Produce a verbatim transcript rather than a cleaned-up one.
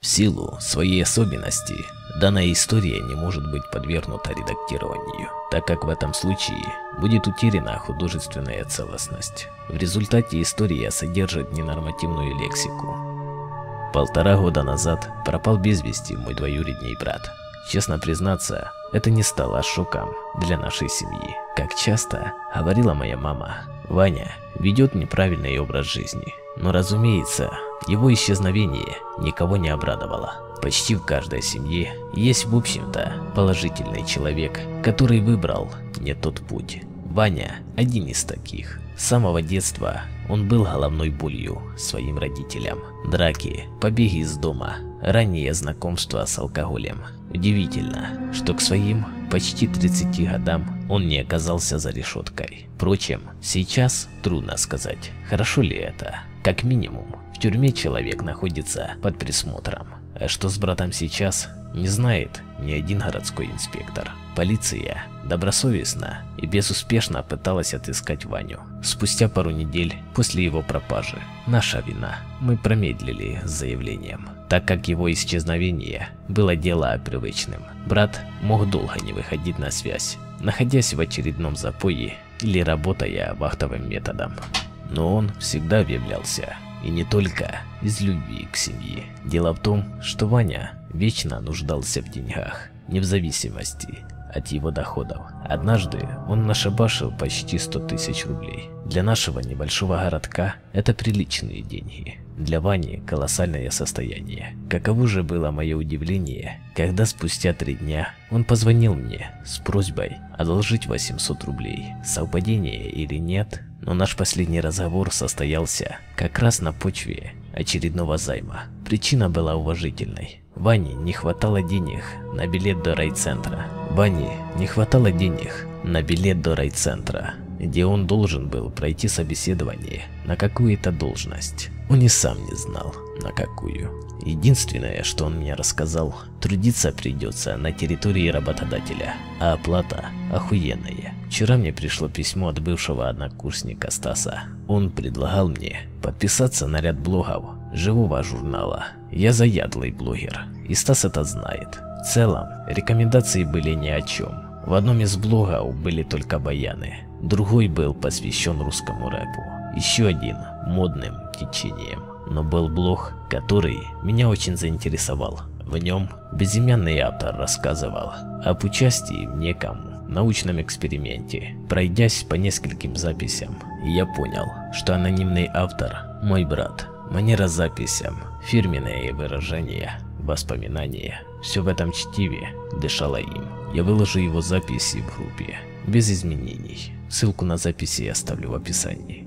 силу своей особенности данная история не может быть подвергнута редактированию, так как в этом случае будет утеряна художественная целостность. В результате история содержит ненормативную лексику. Полтора года назад пропал без вести мой двоюродный брат. Честно признаться, это не стало шоком для нашей семьи. Как часто говорила моя мама, Ваня ведет неправильный образ жизни. Но, разумеется, его исчезновение никого не обрадовало. Почти в каждой семье есть, в общем-то, положительный человек, который выбрал не тот путь. Ваня один из таких. С самого детства он был головной болью своим родителям. Драки, побеги из дома, раннее знакомство с алкоголем. Удивительно, что к своим почти тридцати годам он не оказался за решеткой. Впрочем, сейчас трудно сказать, хорошо ли это. Как минимум, в тюрьме человек находится под присмотром. А что с братом сейчас, не знает ни один городской инспектор. Полиция добросовестно и безуспешно пыталась отыскать Ваню. Спустя пару недель после его пропажи. Наша вина. Мы промедлили с заявлением, так как его исчезновение было дело привычным. Брат мог долго не выходить на связь, находясь в очередном запое или работая вахтовым методом. Но он всегда являлся. И не только из любви к семье. Дело в том, что Ваня вечно нуждался в деньгах, не в зависимости от его доходов. Однажды он нашабашил почти сто тысяч рублей. Для нашего небольшого городка это приличные деньги. Для Вани колоссальное состояние. Каково же было мое удивление, когда спустя три дня он позвонил мне с просьбой одолжить восемьсот рублей. Совпадение или нет, но наш последний разговор состоялся как раз на почве очередного займа. Причина была уважительной. Ване не хватало денег на билет до райцентра. Ване не хватало денег на билет до райцентра, где он должен был пройти собеседование на какую-то должность. Он и сам не знал, на какую. Единственное, что он мне рассказал, трудиться придется на территории работодателя, а оплата охуенная. Вчера мне пришло письмо от бывшего однокурсника Стаса. Он предлагал мне подписаться на ряд блогов живого журнала. Я заядлый блогер, и Стас это знает. В целом, рекомендации были ни о чем. В одном из блогов были только баяны, другой был посвящен русскому рэпу, еще один модным течением. Но был блог, который меня очень заинтересовал. В нем безымянный автор рассказывал об участии в неком научном эксперименте. Пройдясь по нескольким записям, я понял, что анонимный автор – мой брат. Манера записям, фирменные выражения, воспоминания – все в этом чтиве дышало им. Я выложу его записи в группе, без изменений. Ссылку на записи я оставлю в описании.